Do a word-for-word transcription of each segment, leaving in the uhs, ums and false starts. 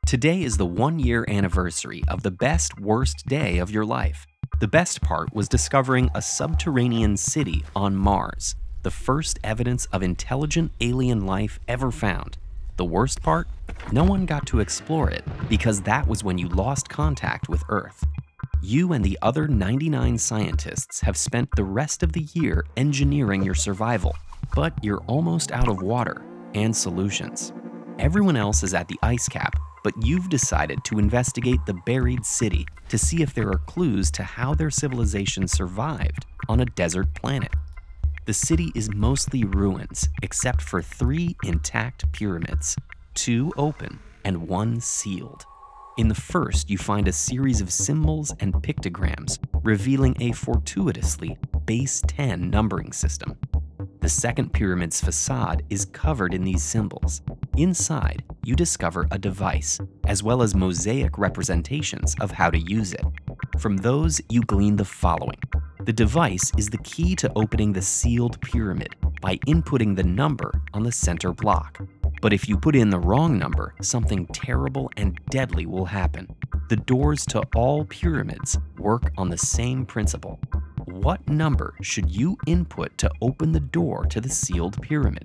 Today is the one-year anniversary of the best worst day of your life. The best part was discovering a subterranean city on Mars, the first evidence of intelligent alien life ever found. The worst part? No one got to explore it because that was when you lost contact with Earth. You and the other ninety-nine scientists have spent the rest of the year engineering your survival, but you're almost out of water and solutions. Everyone else is at the ice cap, but you've decided to investigate the buried city to see if there are clues to how their civilization survived on a desert planet. The city is mostly ruins, except for three intact pyramids, two open and one sealed. In the first, you find a series of symbols and pictograms, revealing a fortuitously base ten numbering system. The second pyramid's facade is covered in these symbols. Inside, you discover a device, as well as mosaic representations of how to use it. From those, you glean the following. The device is the key to opening the sealed pyramid by inputting the number on the center block. But if you put in the wrong number, something terrible and deadly will happen. The doors to all pyramids work on the same principle. What number should you input to open the door to the sealed pyramid?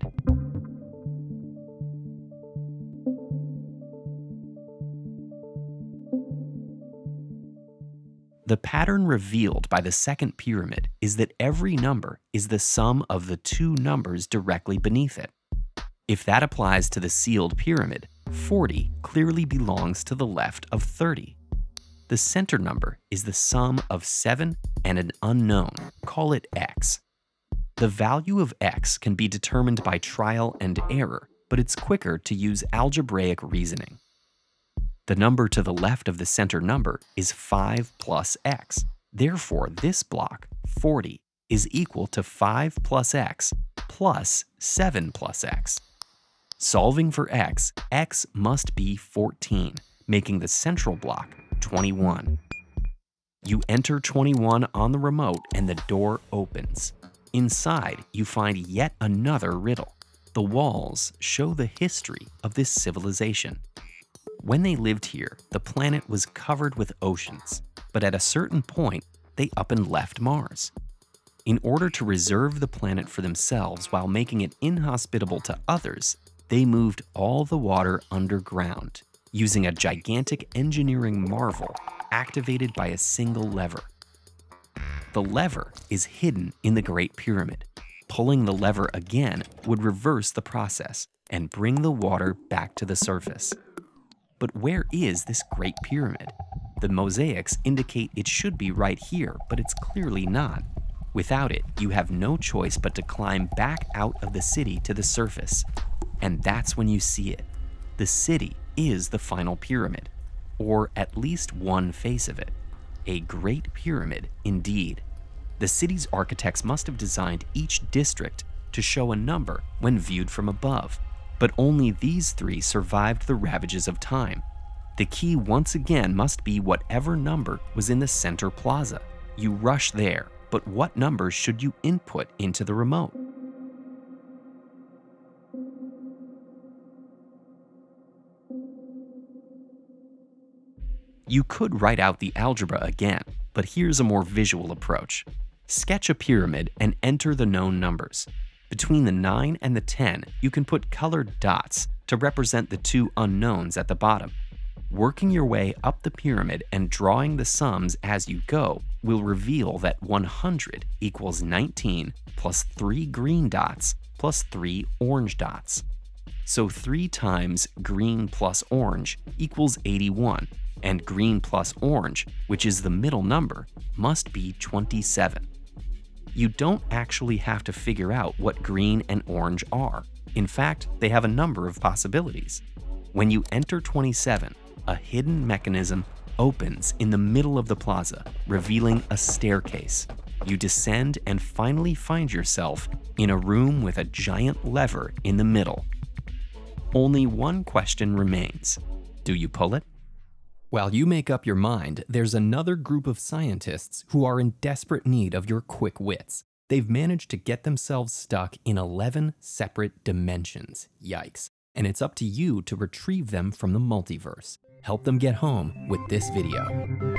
The pattern revealed by the second pyramid is that every number is the sum of the two numbers directly beneath it. If that applies to the sealed pyramid, forty clearly belongs to the left of thirty. The center number is the sum of seven and an unknown, call it x. The value of x can be determined by trial and error, but it's quicker to use algebraic reasoning. The number to the left of the center number is five plus x. Therefore, this block, forty, is equal to five plus x plus seven plus x. Solving for x, x must be fourteen, making the central block twenty-one. You enter twenty-one on the remote and the door opens. Inside, you find yet another riddle. The walls show the history of this civilization. When they lived here, the planet was covered with oceans, but at a certain point, they up and left Mars. In order to reserve the planet for themselves while making it inhospitable to others, they moved all the water underground, using a gigantic engineering marvel activated by a single lever. The lever is hidden in the Great Pyramid. Pulling the lever again would reverse the process and bring the water back to the surface. But where is this Great Pyramid? The mosaics indicate it should be right here, but it's clearly not. Without it, you have no choice but to climb back out of the city to the surface. And that's when you see it. The city is the final pyramid, or at least one face of it. A Great Pyramid indeed. The city's architects must have designed each district to show a number when viewed from above, but only these three survived the ravages of time. The key once again must be whatever number was in the center plaza. You rush there, but what number should you input into the remote? You could write out the algebra again, but here's a more visual approach. Sketch a pyramid and enter the known numbers. Between the nine and the ten, you can put colored dots to represent the two unknowns at the bottom. Working your way up the pyramid and drawing the sums as you go will reveal that one hundred equals nineteen plus three green dots plus three orange dots. So three times green plus orange equals eighty-one, and green plus orange, which is the middle number, must be twenty-seven. You don't actually have to figure out what green and orange are. In fact, they have a number of possibilities. When you enter twenty-seven, a hidden mechanism opens in the middle of the plaza, revealing a staircase. You descend and finally find yourself in a room with a giant lever in the middle. Only one question remains. Do you pull it? While you make up your mind, there's another group of scientists who are in desperate need of your quick wits. They've managed to get themselves stuck in eleven separate dimensions. Yikes. and it's up to you to retrieve them from the multiverse. Help them get home with this video.